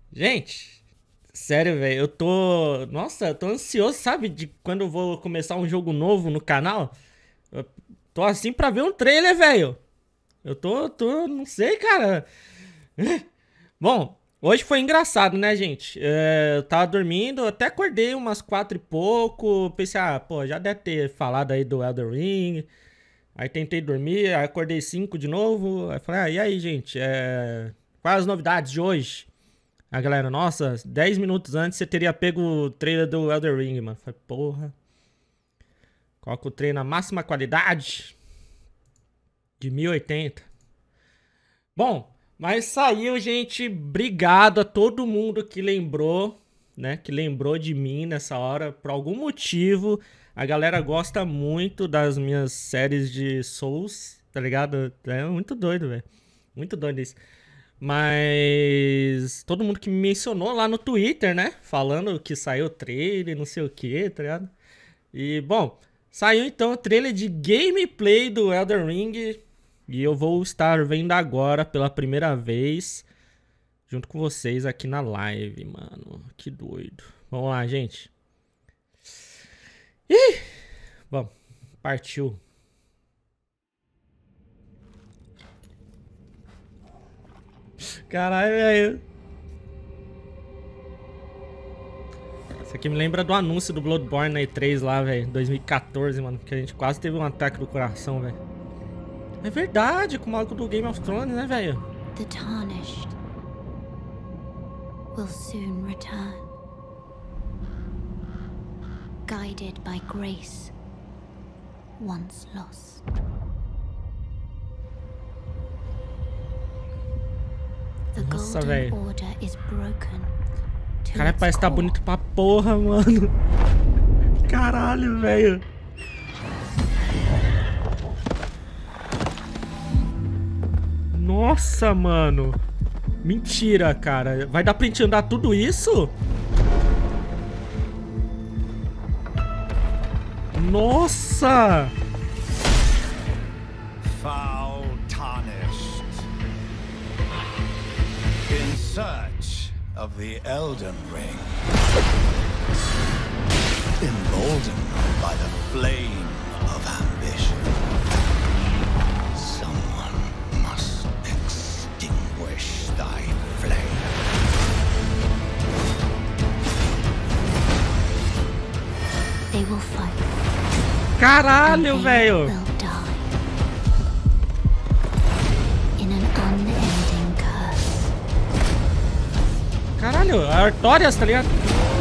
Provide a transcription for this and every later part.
Gente, sério, velho, eu tô. Nossa, eu tô ansioso, sabe? De quando eu vou começar um jogo novo no canal. Eu tô assim pra ver um trailer, velho. Não sei, cara. Bom, hoje foi engraçado, né, gente? Eu tava dormindo, até acordei umas 4 e pouco. Pensei, pô, já deve ter falado aí do Elden Ring. Aí tentei dormir, aí acordei 5 de novo. Aí falei, e aí, gente? Quais as novidades de hoje? A galera, nossa, 10 minutos antes você teria pego o trailer do Elden Ring, mano. Falei, porra. Coloca o trailer na máxima qualidade de 1080. Bom, mas saiu, gente. Obrigado a todo mundo que lembrou, né? Que lembrou de mim nessa hora. Por algum motivo, a galera gosta muito das minhas séries de Souls, tá ligado? É muito doido, velho. Muito doido isso. Mas todo mundo que me mencionou lá no Twitter, né? Falando que saiu o trailer, não sei o que, tá ligado? E, bom, saiu então o trailer de gameplay do Elden Ring. E eu vou estar vendo agora pela primeira vez, junto com vocês aqui na live, mano. Que doido. Vamos lá, gente. Ih! Bom, partiu. Caralho, velho. Isso aqui me lembra do anúncio do Bloodborne na E3 lá, velho. 2014, mano. Que a gente quase teve um ataque do coração, velho. É verdade, com o maluco do Game of Thrones, né, velho? The Tarnished will soon return. Guided by grace, once lost. The Nossa, Golden velho. Order is broken. Cara, parece que tá bonito pra porra, mano. Caralho, velho. Nossa, mano. Mentira, cara. Vai dar pra gente andar tudo isso? Nossa! Foul Tarnished. In search of the Elden Ring. Emboldened by the flame of ambition. Someone must extinguish thy flame. They will fight. Caralho, and they velho. will die. In an unending curse. Caralho, Artorias, tá ligado?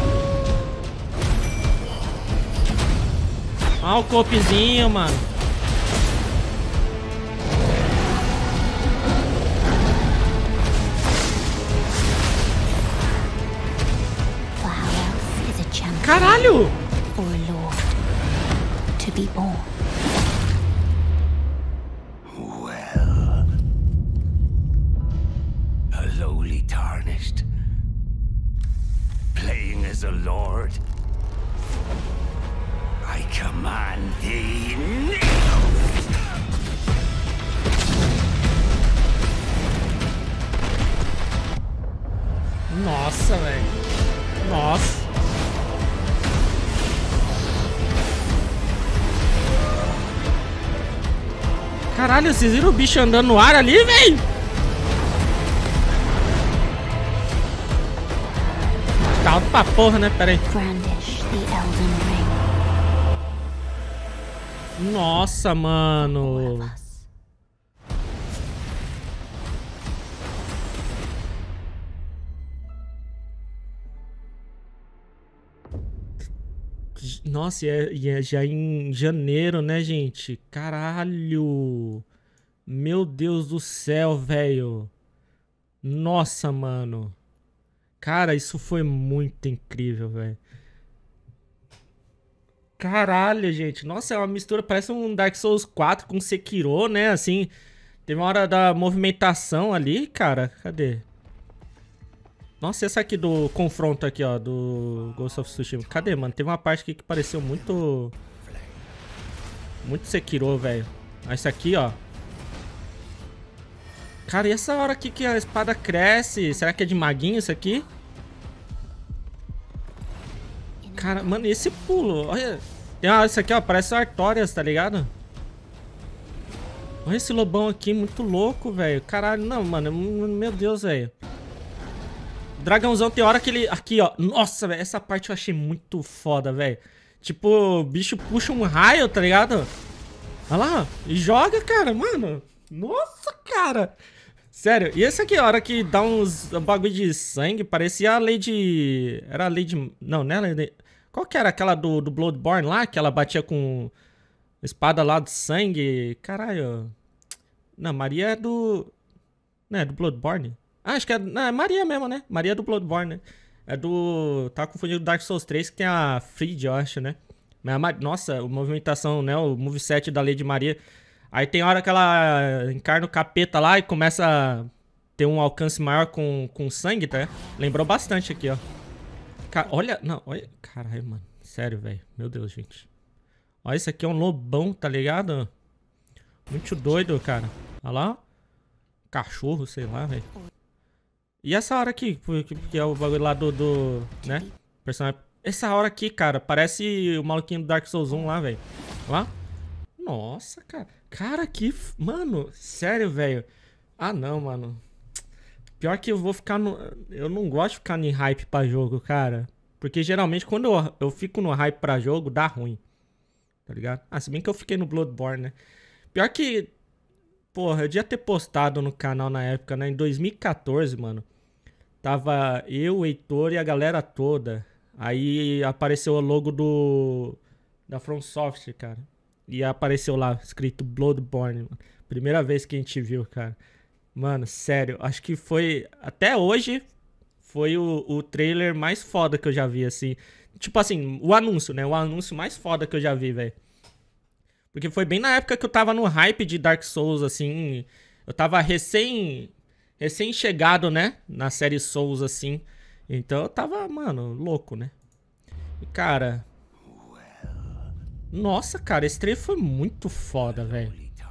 Ó o copezinho, mano. For how else is a champion Caralho! or a lord to be born? Well, a lowly Tarnished, playing as a lord. I command thee now! Nossa, velho. Nossa. Caralho, vocês viram o bicho andando no ar ali, velho? Tá alto pra porra, né? Pera aí. Brandish the Elden Ring. Nossa, mano. Us. Nossa, e é já em janeiro, né, gente? Caralho. Meu Deus do céu, velho. Nossa, mano. Cara, isso foi muito incrível, velho. Caralho, gente. Nossa, é uma mistura, parece um Dark Souls 4 com Sekiro, né? Assim, teve uma hora da movimentação ali, cara. Cadê? Nossa, essa aqui do confronto aqui, ó, do Ghost of Tsushima. Cadê, mano? Teve uma parte aqui que pareceu muito... Muito Sekiro, velho. Essa aqui, ó. Cara, e essa hora aqui que a espada cresce? Será que é de maguinho isso aqui? Cara, mano, e esse pulo? Olha. Ah, isso aqui, ó, parece Artorias, tá ligado? Olha esse lobão aqui, muito louco, velho. Caralho, não, mano. Meu Deus, velho. Dragãozão tem hora que ele... Aqui, ó. Nossa, velho. Essa parte eu achei muito foda, velho. Tipo, o bicho puxa um raio, tá ligado? Olha lá, ó. E joga, cara, mano. Nossa, cara. Sério. E esse aqui, a hora que dá uns bagulho de sangue, parecia a Lady... Era a Lady... Não, não é a Lady... Qual que era aquela do Bloodborne lá? Que ela batia com espada lá de sangue. Caralho. Não, Maria é do... Não, é do Bloodborne. Ah, acho que é... Não, é Maria mesmo, né? Maria é do Bloodborne, né? É do... Tava confundindo com Dark Souls 3, que tem a Fried, eu acho, né? Mas nossa, a movimentação, né? O moveset da Lady Maria. Aí tem hora que ela encarna o capeta lá e começa a ter um alcance maior com sangue, tá? Lembrou bastante aqui, ó. Cara, olha... Não, olha... Caralho, mano. Sério, velho. Meu Deus, gente. Olha, isso aqui é um lobão, tá ligado? Muito doido, cara. Olha lá. Cachorro, sei lá, velho. E essa hora aqui, que é o bagulho lá do né? Personagem. Essa hora aqui, cara, parece o maluquinho do Dark Souls 1 lá, velho. Olha lá. Nossa, cara. Cara, que... Mano, sério, velho. Ah, não, mano. Pior que eu vou ficar no... Eu não gosto de ficar em hype pra jogo, cara. Porque geralmente quando eu fico no hype pra jogo, dá ruim. Tá ligado? Ah, se bem que eu fiquei no Bloodborne, né? Pior que... Porra, eu devia ter postado no canal na época, né? Em 2014, mano. Tava eu, o Heitor e a galera toda. Aí apareceu o logo da From Software, cara. E apareceu lá, escrito Bloodborne, mano. Primeira vez que a gente viu, cara. Mano, sério, acho que foi... Até hoje, foi o trailer mais foda que eu já vi, assim. Tipo assim, o anúncio, né? O anúncio mais foda que eu já vi, velho. Porque foi bem na época que eu tava no hype de Dark Souls, assim. Eu tava recém-chegado, né? Na série Souls, assim. Então eu tava, mano, louco, né? E, cara... Nossa, cara, esse trailer foi muito foda, velho.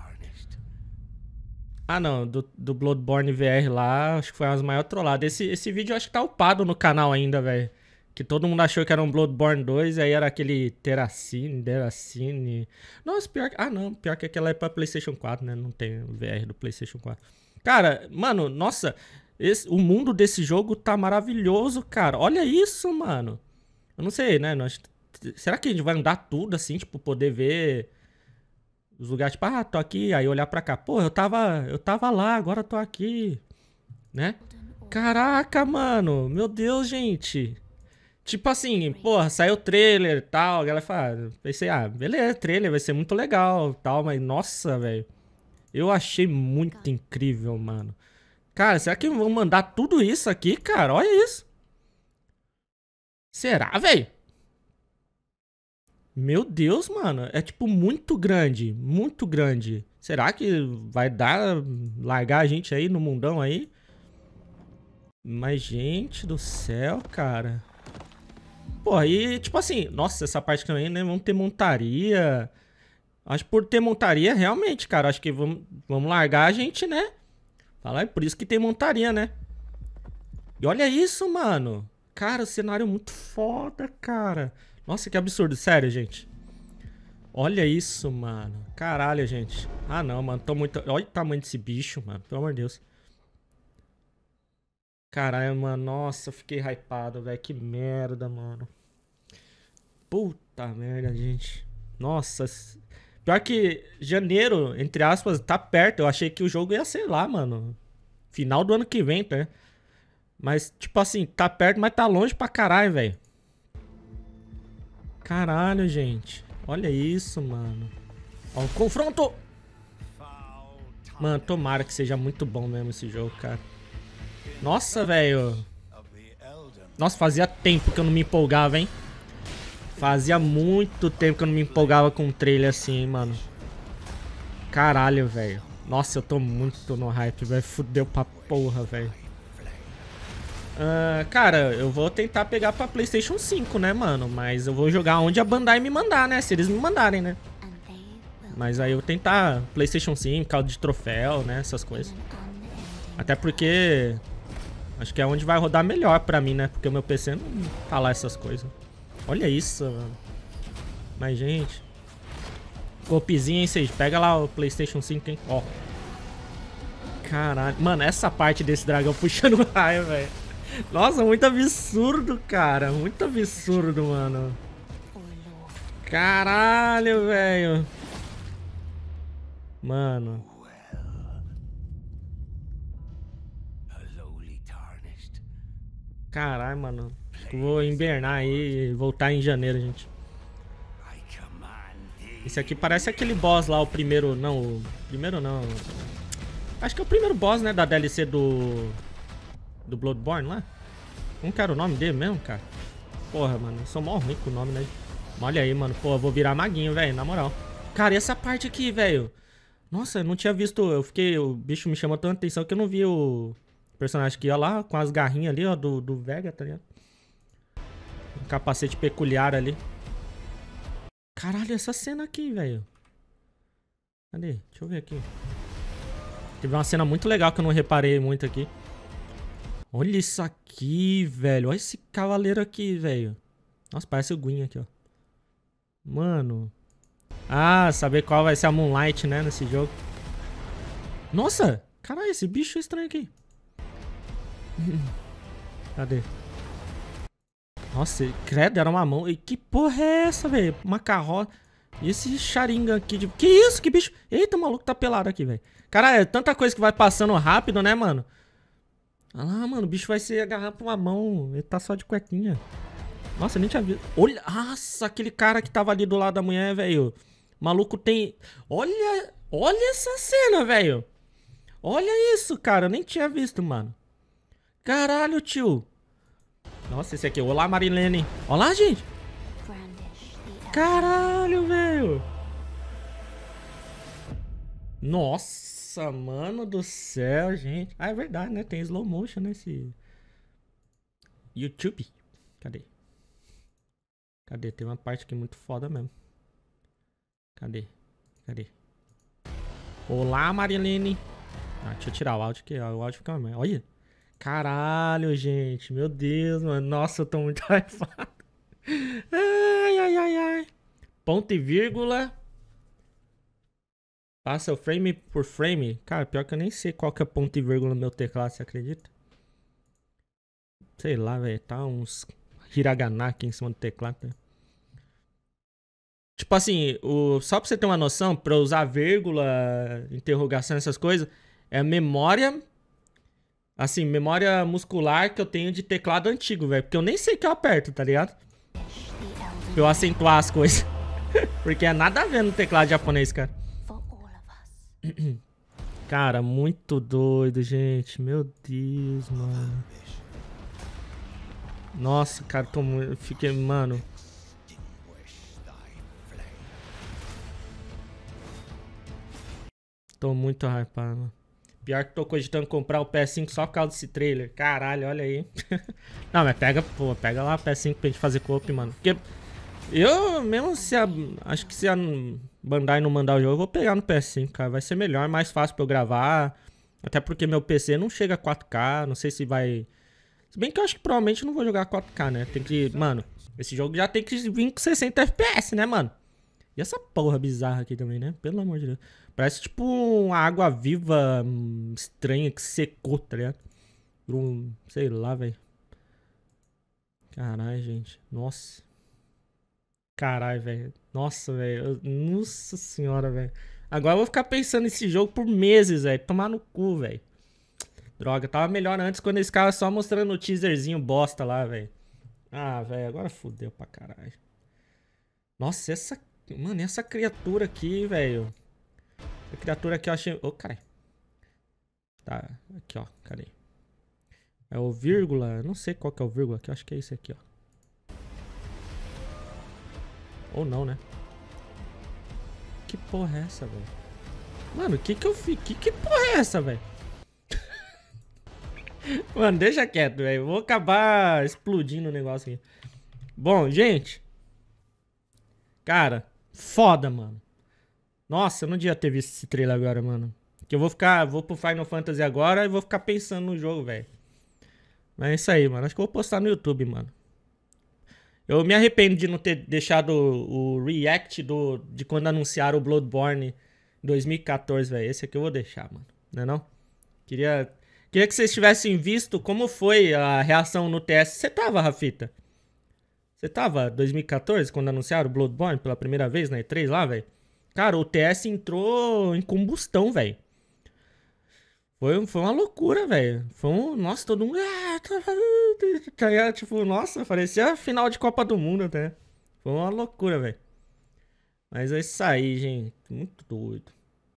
Ah, não, do Bloodborne VR lá, acho que foi uma das maiores trolladas. Esse vídeo eu acho que tá upado no canal ainda, velho. Que todo mundo achou que era um Bloodborne 2, aí era aquele Terracine. Nossa, pior que... Ah, não, pior que aquela é pra PlayStation 4, né? Não tem VR do PlayStation 4. Cara, mano, nossa, o mundo desse jogo tá maravilhoso, cara. Olha isso, mano. Eu não sei, né? Será que a gente vai andar tudo assim, tipo, poder ver os lugares, tipo, ah, tô aqui, aí olhar pra cá. Pô, eu tava lá, agora eu tô aqui, né? Caraca, mano, meu Deus, gente. Tipo assim, porra, saiu o trailer e tal, a galera fala, pensei, ah, beleza, trailer vai ser muito legal e tal, mas nossa, velho. Eu achei muito incrível, mano. Cara, será que vão mandar tudo isso aqui, cara? Olha isso. Será, velho? Meu Deus, mano. É tipo muito grande. Muito grande. Será que vai largar a gente aí no mundão aí? Mas, gente do céu, cara. Pô, aí, tipo assim... Nossa, essa parte também, né? Vamos ter montaria. Acho que por ter montaria, realmente, cara. Acho que vamos largar a gente, né? Fala, é por isso que tem montaria, né? E olha isso, mano. Cara, o cenário é muito foda, cara. Nossa, que absurdo. Sério, gente. Olha isso, mano. Caralho, gente. Ah, não, mano. Tô muito... Olha o tamanho desse bicho, mano. Pelo amor de Deus. Caralho, mano. Nossa, fiquei hypado, velho. Que merda, mano. Puta merda, gente. Nossa. Pior que janeiro, entre aspas, tá perto. Eu achei que o jogo ia ser lá, mano. Final do ano que vem, tá? Mas, tipo assim, tá perto, mas tá longe pra caralho, velho. Caralho, gente. Olha isso, mano. Ó, o confronto! Mano, tomara que seja muito bom mesmo esse jogo, cara. Nossa, velho. Nossa, fazia tempo que eu não me empolgava, hein? Fazia muito tempo que eu não me empolgava com um trailer assim, hein, mano. Caralho, velho. Nossa, eu tô muito no hype, velho. Fudeu pra porra, velho. Cara, eu vou tentar pegar pra PlayStation 5, né, mano? Mas eu vou jogar onde a Bandai me mandar, né? Se eles me mandarem, né? Mas aí eu vou tentar PlayStation 5, caldo de troféu, né? Essas coisas. Até porque... Acho que é onde vai rodar melhor pra mim, né? Porque o meu PC não tá lá essas coisas. Olha isso, mano. Mas, gente... Copizinha, hein, Sage? Pega lá o PlayStation 5, hein? Ó. Caralho. Mano, essa parte desse dragão puxando raio, velho. Nossa, muito absurdo, cara. Muito absurdo, mano. Caralho, velho. Mano. Caralho, mano. Vou invernar aí e voltar em janeiro, gente. Esse aqui parece aquele boss lá, o primeiro... Não, o primeiro não. Acho que é o primeiro boss, né, da DLC do Bloodborne lá. Como que era o nome dele mesmo, cara? Porra, mano, eu sou mó ruim com o nome, né? Olha aí, mano. Pô, eu vou virar maguinho, velho, na moral. Cara, e essa parte aqui, velho? Nossa, eu não tinha visto... O bicho me chamou tanta atenção que eu não vi o personagem aqui, ó lá, com as garrinhas ali, ó, do Vega, tá ligado? Um capacete peculiar ali. Caralho, essa cena aqui, velho. Cadê? Deixa eu ver aqui. Teve uma cena muito legal que eu não reparei muito aqui. Olha isso aqui, velho. Olha esse cavaleiro aqui, velho. Nossa, parece o Gwyn aqui, ó. Mano. Ah, saber qual vai ser a Moonlight, né, nesse jogo. Nossa! Caralho, esse bicho é estranho aqui. Cadê? Nossa, credo, era uma mão. E que porra é essa, velho? Uma carroça. E esse Sharingan aqui de... Que isso? Que bicho? Eita, o maluco tá pelado aqui, velho. Caralho, é tanta coisa que vai passando rápido, né, mano? Olha lá, mano, o bicho vai se agarrar pra uma mão. Ele tá só de cuequinha. Nossa, eu nem tinha visto. Olha, nossa, aquele cara que tava ali do lado da mulher, velho. O maluco tem... Olha essa cena, velho. Olha isso, cara. Eu nem tinha visto, mano. Caralho, tio. Nossa, esse aqui. Olá, Marilene. Olá, gente. Caralho, velho. Nossa, mano do céu, gente. Ah, é verdade, né? Tem slow motion nesse YouTube. Cadê? Cadê? Tem uma parte aqui muito foda mesmo. Cadê? Cadê? Olá, Marilene. Ah, deixa eu tirar o áudio, que o áudio fica mais. Olha. Caralho, gente. Meu Deus, mano. Nossa, eu tô muito hypado. Ai, ai, ai, ai. Ponto e vírgula. Passa o frame por frame. Cara, pior que eu nem sei qual que é ponto e vírgula no meu teclado, você acredita? Sei lá, velho. Tá uns hiragana aqui em cima do teclado. Né? Tipo assim, só pra você ter uma noção, pra usar vírgula, interrogação, essas coisas, é a memória... Assim, memória muscular que eu tenho de teclado antigo, velho. Porque eu nem sei que eu aperto, tá ligado? Pra eu acentuar as coisas. Porque é nada a ver no teclado japonês, cara. Cara, muito doido, gente. Meu Deus, mano. Nossa, cara, tô muito... Fiquei, mano... Tô muito hypado, mano. Pior que tô cogitando comprar o PS5 só por causa desse trailer. Caralho, olha aí. Não, mas pega, pô, pega lá o PS5 pra gente fazer co-op, mano. Porque eu, mesmo se a... Acho que se a Bandai não mandar o jogo, eu vou pegar no PS5, cara. Vai ser melhor, mais fácil pra eu gravar. Até porque meu PC não chega a 4K, não sei se vai... Se bem que eu acho que provavelmente não vou jogar 4K, né? Tem que... Mano, esse jogo já tem que vir com 60 FPS, né, mano? E essa porra bizarra aqui também, né? Pelo amor de Deus. Parece tipo uma água viva estranha que secou, tá ligado? Sei lá, velho. Caralho, gente. Nossa. Caralho, velho. Nossa, velho. Nossa senhora, velho. Agora eu vou ficar pensando nesse jogo por meses, velho. Tomar no cu, velho. Droga, tava melhor antes quando esse cara só mostrando o teaserzinho bosta lá, velho. Ah, velho, agora fudeu pra caralho. Nossa, essa... Mano, essa criatura aqui, velho. Essa criatura aqui eu achei... Ô, caralho. Tá, aqui, ó. Cadê? É o vírgula. Não sei qual que é o vírgula aqui. Eu acho que é esse aqui, ó. Ou não, né? Que porra é essa, velho? Mano, que eu fiz? Que porra é essa, velho? Mano, deixa quieto, velho. Vou acabar explodindo o negócio aqui. Bom, gente. Cara, foda, mano. Nossa, eu não devia ter visto esse trailer agora, mano. Que eu vou pro Final Fantasy agora e vou ficar pensando no jogo, velho. Mas é isso aí, mano. Acho que eu vou postar no YouTube, mano. Eu me arrependo de não ter deixado o react de quando anunciaram o Bloodborne em 2014, velho. Esse aqui eu vou deixar, mano. Não é não? Queria que vocês tivessem visto como foi a reação no TS. Você tava, Rafita? Você tava 2014, quando anunciaram o Bloodborne pela primeira vez na E3 lá, velho? Cara, o TS entrou em combustão, velho. Foi uma loucura, velho. Nossa, todo mundo. Tipo, nossa, parecia a final de Copa do Mundo até. Foi uma loucura, velho. Mas é isso aí, gente. Muito doido.